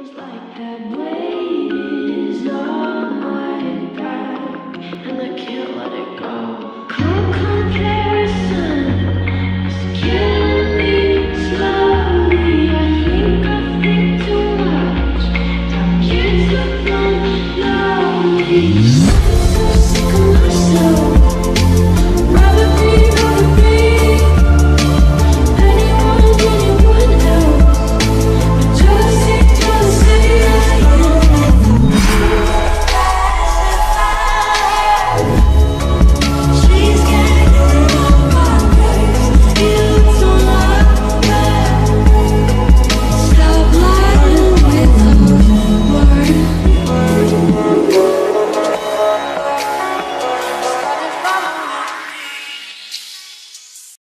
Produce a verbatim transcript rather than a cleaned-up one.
like that weight is on my back, and I can't let it go.